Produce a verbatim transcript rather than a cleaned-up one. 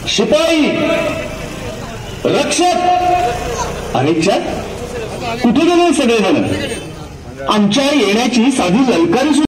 शिपाई, रक्षक, अनिच्छक, कुठे गेले सगळेजण? आमच्या येण्याची साधी ललकारी